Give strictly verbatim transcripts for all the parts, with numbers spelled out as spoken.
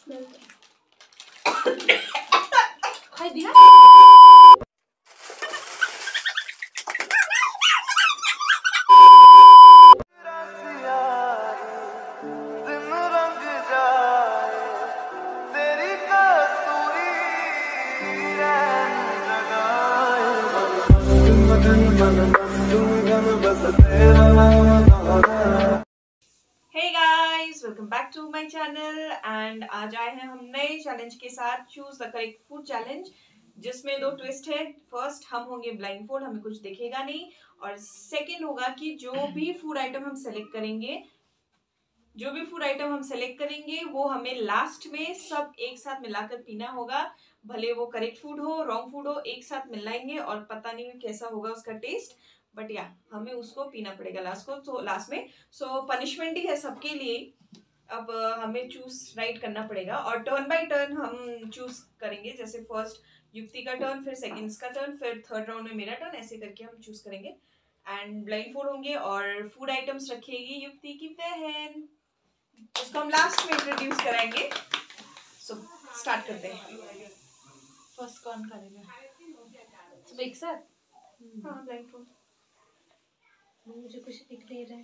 हाय दिया Hey guys, welcome back to my channel and आज आए हैं हम नए चैलेंज के साथ choose the correct food challenge, जिसमें दो ट्विस्ट है। फर्स्ट, हम होंगे ब्लाइंड फोल्ड, हमें कुछ दिखेगा नहीं, और सेकंड होगा कि जो भी फूड आइटम हम सेलेक्ट करेंगे जो भी फूड आइटम हम सेलेक्ट करेंगे वो हमें लास्ट में सब एक साथ मिलाकर पीना होगा। भले वो करेक्ट फूड हो, रॉन्ग फूड हो, एक साथ मिलाएंगे और पता नहीं कैसा होगा उसका टेस्ट, बट या हमें उसको पीना पड़ेगा लास्ट को तो लास्ट में। सो so, पनिशमेंट ही है सबके लिए। अब हमें चूज राइट करना पड़ेगा और टर्न बाय टर्न हम चूज करेंगे। जैसे फर्स्ट युक्ति का टर्न, फिर सेकंड का टर्न, फिर थर्ड राउंड में मेरा टर्न, ऐसे करके हम चूज करेंगे। एंड ब्लाइंड फूड होंगे और फूड आइटम्स रखेगी युक्ति की बहन, उसको हम लास्ट में इंट्रोड्यूस कराएंगे। सो so, स्टार्ट करते हैं। फर्स्ट कौन करेगा? सब एक साथ? हाँ, ब्लाइंड फूड। मुझे कुछ दिख नहीं रहा है।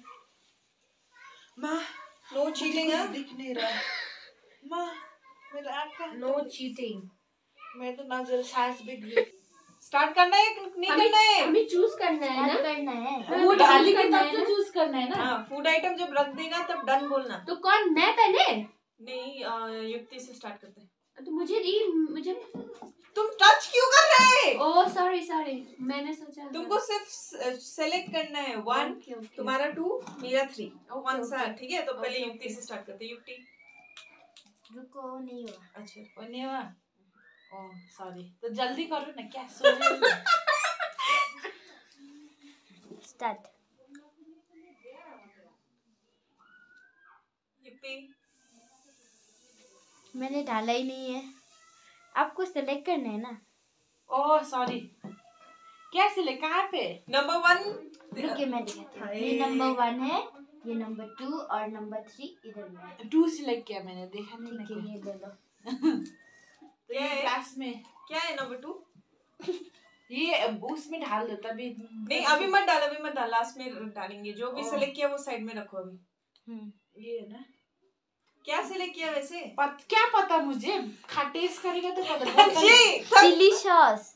माँ, नो चीटिंग है। दिख नहीं रहा है। माँ, मेरा आँख का नो चीटिंग। मैं तो नजर सांस भी गई। स्टार्ट करना है नहीं करना है? हमें चूज करना है ना, करना है। हाँ, वो तो डाली choose के करना तब है तो ना। चूज करना है ना। हाँ, फूड आइटम जब रख देगा तब डन बोलना। तो कौन, मैं पहले? नहीं, आ, युक्ति से स्टार्ट करते हैं। तो मुझे नहीं, मुझे तुम टच क्यों कर रहे? ओह सॉरी सॉरी, मैंने सोचा तुमको सिर्फ सेलेक्ट करना है। One, Okay, okay. तुम्हारा टू, मेरा थ्री। Okay, कौन सा? okay. ठीक है, तो पहले Okay, युक्ति okay. से स्टार्ट करते हैं। युक्ति, रुको, नहीं हुआ। अच्छा वो नहीं हुआ। ओह सॉरी, तो जल्दी करो ना, क्या सो रहे हो? स्टार्ट। युक्ति, मैंने डाला ही नहीं है। आपको सेलेक्ट करना है ना। ओह सॉरी, क्या सिले कहाँ पे? Number one. रुकिए, मैं दिखाती हूँ। हाय। ये नंबर वन है, ये नंबर टू और नंबर थ्री इधर में है। टू सिलेक्ट किया मैंने, देखा नहीं ना ठीक है, क्या। ये ले लो। तो ये क्या है? क्लास में क्या है नंबर टू? ये उसमें डाल दो तभी। नहीं, अभी मत डाल, अभी मत डाल, लास्ट में डालेंगे। जो भी ओह। सेलेक्ट किया वो साइड में रखो अभी। हम्म, ये है ना। क्या सेलेक्ट किया वैसे? पत, क्या पता मुझे, खा टेस्ट करेगा तो पता। जी, चिली सॉस।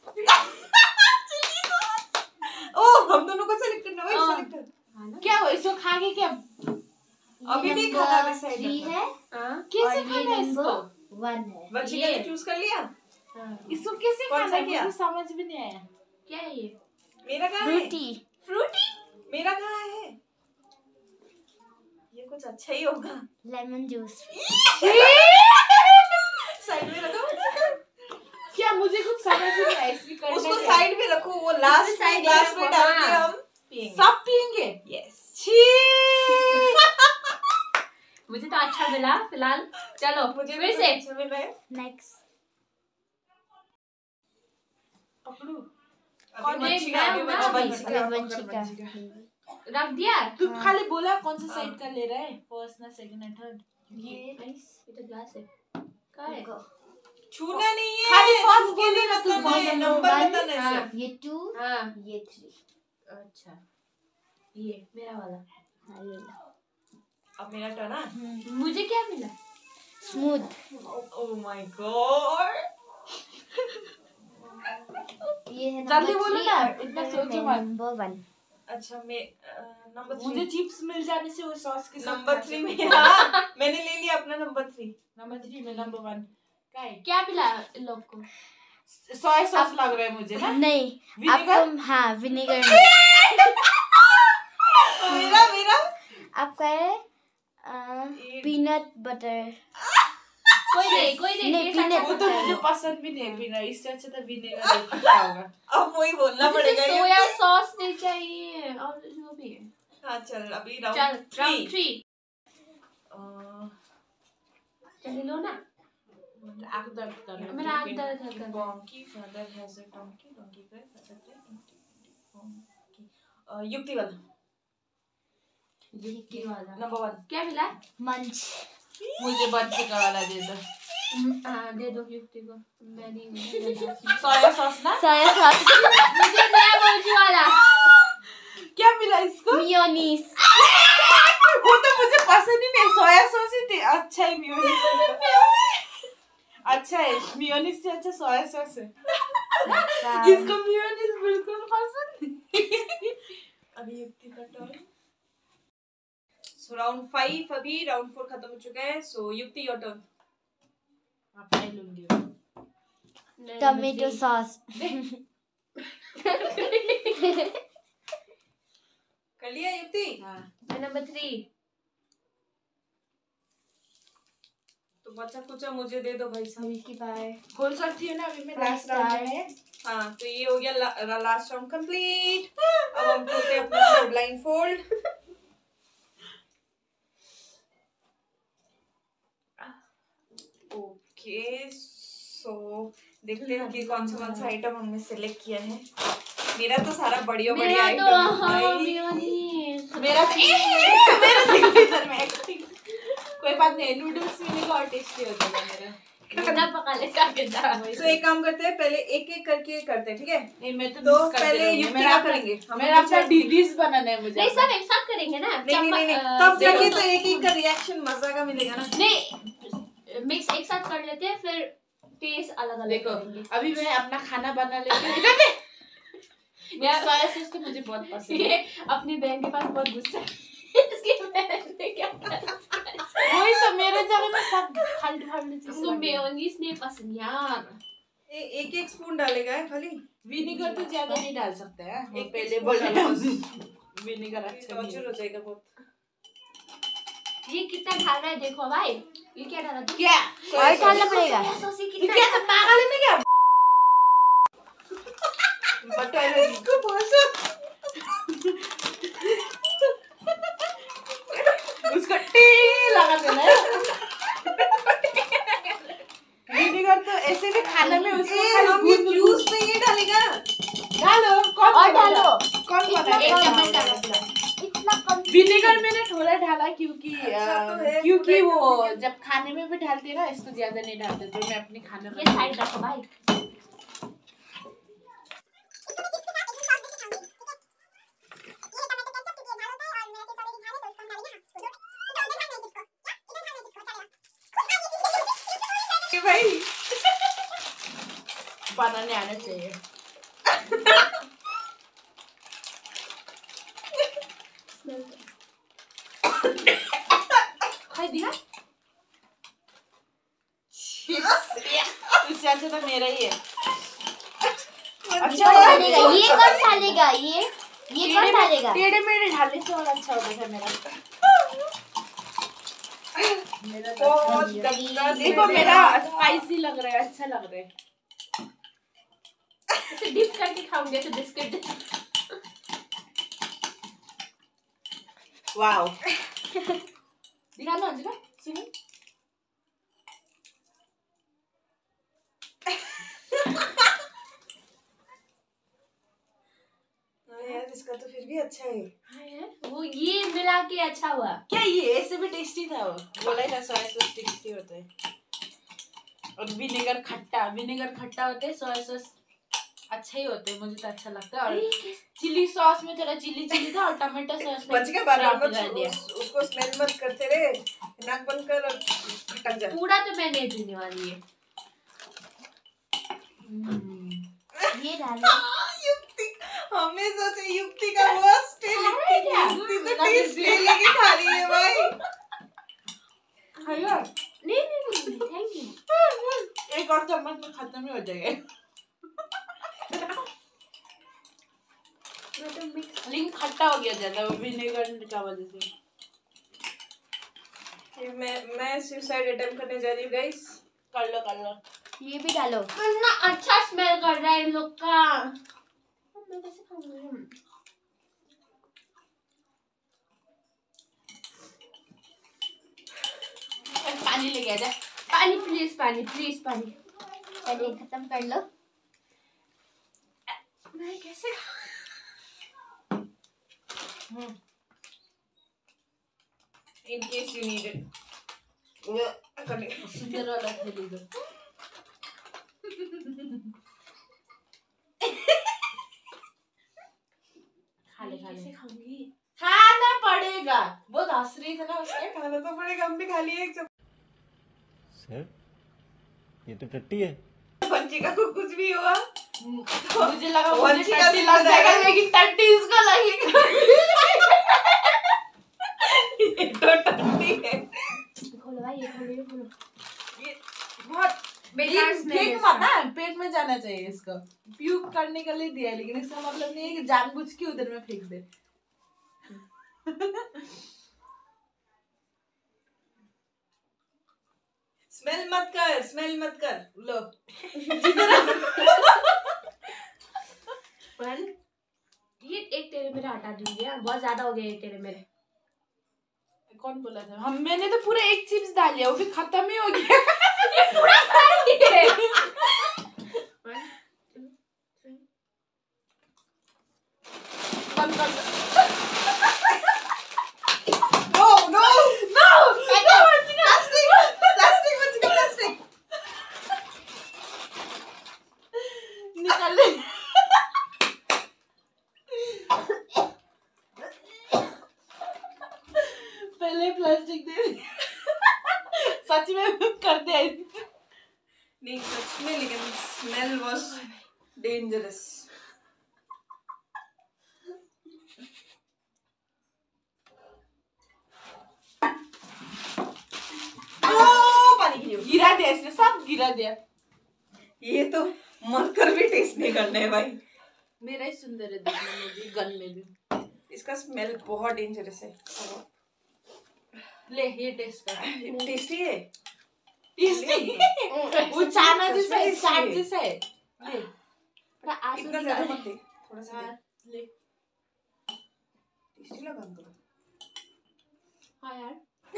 ओह, हम दोनों को सेलेक्ट करना है। हाँ। सेलेक्ट कर। क्या हो, इसको खा के क्या अभी नहीं खाना, अभी साइड थ्री रखना। है कैसे और ये खाना है इसको? नंबर वन है। बच्चे ये ने चूज कर लिया। इसको कैसे कौन खाना सा है? किया? मुझे समझ भी नहीं आया। क्या है ये? मेरा कहाँ है? फ्रूटी। फ्रूटी? मेरा कहाँ है? ये कुछ अच्छा ही होगा। Lemon juice. साइड में रखो। क्या, मुझे कुछ समझ नहीं आया इसमें करना उसको क्या है? साइड में रखो, वो लास्ट में साइड में ग्लास में रखो, डाल के हाँ। हम पिएंगे। सब पियेंगे? यस। मुझे तो अच्छा मिला फिलहाल। चलो मुझे फिर भी से अच्छा मिला है। नेक्स्ट। पकड़ू। अभी नहीं, वंशिका, मैं अभी हूँ ना वंशिका, अभी। वंशिका, अभी पकड़ वंशिका। वंशिका। रख दिया। तू हाँ। खाली बोला कौन सा हाँ। साइड का ले रहा है, फर्स्ट ना सेकंड ना थर्ड? ये नाइस, ये तो ग्लास है। कहाँ है? छूना नहीं है। खाली फर्स्ट छू के नहीं बोलेगा तू, बताना है, ये नंबर वन, बताना है हाँ, सिर्फ। ये टू, हाँ ये थ्री। अच्छा, ये मेरा वाला। हाँ, ये लो। अब मेरा टर्न है। मुझे क्या मिला? स्मूथ। Oh my god. ये है जल्दी नंबर बोलो थ्री ना, और इतना इधर सोचो में मत। Number one. अच्छा, मैं नंबर मुझे थ्री। चिप्स मिल जाने से वो सॉस के साथ नंबर खा थ्री सकती में, हूँ। हाँ, मैंने ले लिया अपना नंबर थ्री। नंबर थ्री में नंबर वन क्या है? क्या मिला इन लोग को? सोया सॉस लग रहा है मुझे ना। नहीं, विनेगर? आपको हाँ विनेगर मिला। मेरा मेरा आपका है ये- पीनट बटर। कोई नहीं, कोई नहीं, नहीं, टेस्ट अच्छा वो तो होता है। मुझे पसंद भी नहीं पीना, इससे अच्छा तो विनेगर अच्छा होगा। अब वही बोलना मुझे पड़ेगा। ये सोया तो- सॉस नहीं चाहिए और जो भी है। हाँ, चल अभी चल राउंड राउंड थ्री। थ्री। अह, चल लो ना। आँख दर्द कर रहा है। मेरा आँख दर्द कर रहा है। Donkey father has a donkey. Donkey का father है donkey. अह, युक्ति वाला युक्ति वाला। Number one. क्या मिला? मंच। मुझे बच्चे का वाला दे दो। हाँ दे दो युक्ति को, मैं नहीं हूँ। सोया सॉस ना, सोया सॉस मुझे नया मोजी वाला। क्या मिला इसको? मियोनीज। वो तो मुझे पसंद ही नहीं, सोया सॉस ही थी। अच्छा है मियोनीज, अच्छा है मियोनीज से अच्छा सोया सॉस है। इसको मियोनीज बिल्कुल पसंद नहीं। अभी युक्ति का टर्न। सो राउंड फाइव, अभी राउंड फोर खत्म हो चुका है। सो युक्ति योर टर्न। आप नहीं लूंगी। Tomato sauce. कर लिया युक्ति? हाँ। Number three. तो बचा कुचा मुझे दे दो भाई साहब। बाय। खोल सकती हूँ ना अभी मैं, First लास्ट राउंड time. में। हाँ तो ये हो गया ला, लास्ट राउंड कंप्लीट। अब हम खोलते हैं अपना ब्लाइंड फोल्ड। ओके सो देखते हैं कि कौन सा कौन सा आइटम हमने सिलेक्ट किया है। मेरा तो सारा बढ़िया बढ़िया आइटम मेरा है तो हाँ भाई। मियोनीज। मेरा मेरा इधर में कोई बात नहीं, नूडल्स मिलेगा और टेस्टी हो जाएगा मेरा। कितना पका ले क्या? तो एक काम करते हैं, पहले एक एक करके करते हैं, ठीक है? नहीं मैं तो तो मिस करते पहले रहूंगी। युक्ति मेरा का अपना- करेंगे हम। मेरा अपना डिश बनाना है मुझे। नहीं सब एक साथ करेंगे ना। नहीं नहीं नहीं नहीं, चम्मच, तब अ, जाके देखो तो एक एक का रिएक्शन मजा का मिलेगा ना। नहीं मिक्स एक साथ कर लेते हैं, फिर टेस्ट अलग अलग देखो करेंगे। अभी मैं अपना खाना बना लेती हूँ। यार सोया सॉस तो मुझे बहुत पसंद है। ये अपनी बहन के पास बहुत गुस्सा है। इसकी बहन ने क्या करा? वही तो मेरे जगह में सब फालतू फालतू चीज उसको मेयोनीज नहीं पसंद यार। ए, एक एक स्पून डालेगा है खाली। विनेगर तो ज्यादा नहीं डाल सकते हैं। एक एक पहले स्पून बोल डालो बस। विनेगर अच्छा नहीं टॉर्चर है। हो जाएगा बहुत। ये कितना डाल रहा है देखो भाई। ये क्या डाला तू? क्या और डालना पड़ेगा। सॉस ये कितना क्या पागल है ना क्या? बताइए इसको भाषा। उसको टी लगा देना है। विनेगर तो ऐसे भी खाने में उसको ए, खाली हम ये गूंद जूस में ये डालेगा। डालो। कौन और बोला? डालो। कौन बोला? एक कौन चम्मच बोला? डालो। इतना कम। विनेगर मैंने थोड़ा डाला क्योंकि अच्छा तो है, अ, क्योंकि थोड़ा वो कम। जब खाने में भी डालते हैं ना इसको ज्यादा नहीं डालते, तो मैं अपने खाने में ये साइड रखो भाई। भाई बनाने आना चाहिए। खाई दिया? इससे अच्छा तो मेरा ही है। अच्छा कौन डालेगा? ये कौन डालेगा? ये ये कौन डालेगा? टेढ़े मेढ़े ढालने से और अच्छा होगा था मेरा। मेरा तो बहुत अच्छा नहीं है। गंदा देखो स्मेल मेरा आ रहा। स्पाइसी लग रहा है, अच्छा लग रहा है। ऐसे डिप करके खाऊंगे तो बिस्किट। वाओ। दिखा लो अंजना, सुनो। हाँ यार इसका तो फिर भी अच्छा है। वो ये मिला के अच्छा हुआ। क्या ये ऐसे भी टेस्टी था? वो बोला ही था सोया सॉस टेस्टी होता है और विनेगर खट्टा, विनेगर खट्टा होता है, सोया सॉस अच्छा ही होते हैं, मुझे तो अच्छा लगता है। और चिली सॉस में थोड़ा चिली चिली था और टमाटो सॉस में बच गया बार खराब मत डाल दिया। उस, उसको स्मेल मत करते रहे। नाक बंद कर और खटक जा। पूरा तो मैं नहीं पीने वाली है। ये डालो। युक्ति हमने सोचा युक्ति का वर्स्ट है, लेकिन युक्ति तो टेस्ट ले लेके खा रही है भाई। खाइए। नहीं नहीं नहीं थैंक यू। एक और चम्मच में खत्म ही हो जाएगा। मैं तो मिक्स। लेकिन खट्टा हो गया ज्यादा वो विनेगर की वजह से। ये मैं मैं सुसाइड अटेम्प्ट करने जा रही हूँ गाइस। कर लो कर लो। ये भी डालो। कितना अच्छा स्मेल कर रहा है इन लोग का। मैं कैसे खाऊंगी? पानी लेके आ जा। पानी प्लीज, पानी प्लीज, पानी। पहले खत्म कर लो। मैं कैसे In case you need it. करने सुंदर वाला थैली दो। खा ले खा ले। कैसे खाऊंगी? खाना पड़ेगा। बहुत हंस रही थी ना उसने। खाना तो पड़ेगा, हम भी खा लिए एक सब। सर ये तो टट्टी है। वंशिका को कुछ भी हुआ मुझे लगा मुझे वंशिका टट्टी से लग ज्यादा जाएगा है। लेकिन टट्टी इसको लगेगा। ये तो टट्टी है। खोलो भाई, ये खोलो, ये खोलो। ये बहुत बेकार ये स्मेल है फेंक इसका। मत ना, पेट में जाना चाहिए इसको। प्यूक करने के लिए दिया है, लेकिन इसका मतलब नहीं है कि जानबूझ के उधर में फेंक दे। स्मेल मत कर, स्मेल मत कर। लो। वन, ये एक तेरे मेरे हटा दीजिए, बहुत ज्यादा हो गया ये तेरे मेरे। कौन बोला था? हम मैंने तो पूरा एक चिप्स डाल लिया, वो भी खत्म ही हो गया। पूरा खा लिए। One, two, three. बंद कर दो। No no no plastic plastic Vanshika plastic निकाल ले। पहले प्लास्टिक दे। सच में कर दे। नहीं सच में, लेकिन स्मेल वाज डेंजरस। पानी गिरी। गिरा दिया इसने, सब गिरा दिया। ये तो मर कर भी टेस्ट नहीं करना है भाई। मेरा ही सुंदर है दिखने में भी, गन में भी। इसका स्मेल बहुत डेंजरस है। ले ये टेस्ट कर। टेस्टी है। टेस्टी। वो चाना जैसा है, चाट जैसा है। ले। थोड़ा आंसू इतना निकाल। ज्यादा मत दे, थोड़ा सा हाँ, दे। ले। टेस्टी लगा हमको। हाँ यार।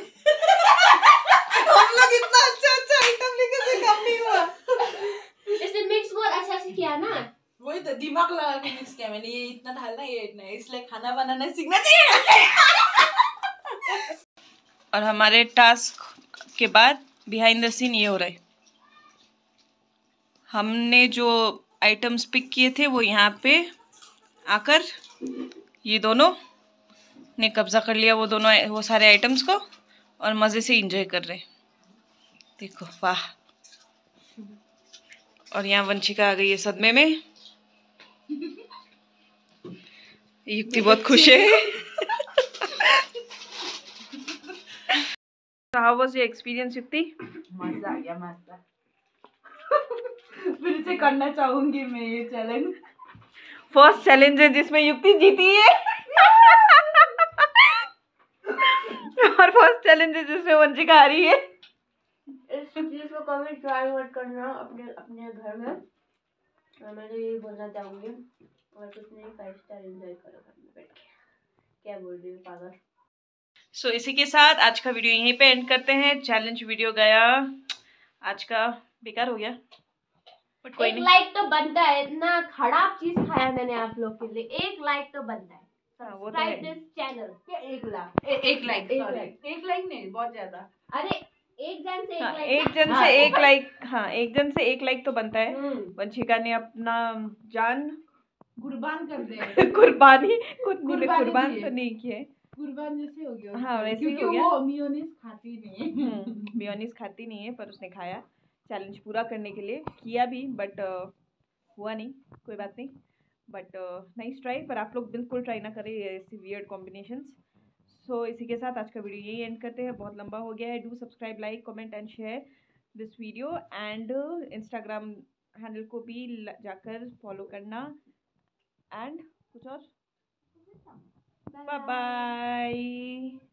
हम लोग इतना अच्छा अच्छा आइटम लेके कोई काम नहीं हुआ। इसने मिक्स बहुत अच्छा से किया ना। वही तो दिमाग लगा के मिक्स किया मैंने, ये इतना डालना ये इतना, इसलिए खाना बनाना सीखना चाहिए। और हमारे टास्क के बाद बिहाइंड द सीन ये हो रहा है। हमने जो आइटम्स पिक किए थे वो यहाँ पे आकर ये दोनों ने कब्जा कर लिया, वो दोनों वो सारे आइटम्स को, और मज़े से एंजॉय कर रहे हैं। देखो वाह। और यहाँ वंशिका आ गई है सदमे में। युक्ति बहुत खुश है। How was your experience, युक्ति? मजा आ गया, मजा। फिर से करना चाहूंगी मैं ये चैलेंज। फर्स्ट चैलेंज है जिसमें युक्ति जीती है। और फर्स्ट चैलेंज है जिसमें वंशिका हारी है। इस चीज को कभी ट्राई मत करना अपने अपने घर में। और मैं तो यही बोलना चाहूंगी, और कुछ नहीं, फाइव स्टार एंजॉय करो घर में बैठ के। क्या बोल रही हूँ पागल। सो so, इसी के साथ आज का वीडियो यहीं पे एंड करते हैं। चैलेंज वीडियो गया आज का बेकार हो गया, बट कोई एक नहीं। लाइक तो बनता है, इतना खराब चीज खाया मैंने आप लोग के लिए, एक लाइक तो बनता है। हाँ, वो तो है। Subscribe this channel. क्या एक लाख? ए, एक लाइक, एक सॉरी लाइक। एक लाइक नहीं, बहुत ज्यादा। अरे एक जन से एक हाँ, लाइक। एक जन हाँ, से एक लाइक हाँ एक जन से एक लाइक तो बनता है। हम्म। वंशिका ने अपना जान कुर्बान कर दे। कुर्बानी कुछ नहीं, कुर्बानी कुर्बान दी तो है। नहीं की है। कुर्बान जैसे हो गया हाँ, उसका, वैसे ही क्योंकि हो गया। वो मेयोनीज खाती नहीं है। मेयोनीज खाती नहीं है, पर उसने खाया चैलेंज पूरा करने के लिए, किया भी, बट हुआ नहीं, कोई बात नहीं। बट नाइस ट्राई, पर आप लोग बिल्कुल ट्राई ना करें ऐसी वियर्ड कॉम्बिनेशंस। सो इसी के साथ आज का वीडियो यही एंड करते हैं, बहुत लंबा हो गया है। Do subscribe, like, comment and share this video, and Instagram handle को भी जाकर फॉलो करना। एंड कुछ और, बाय बाय।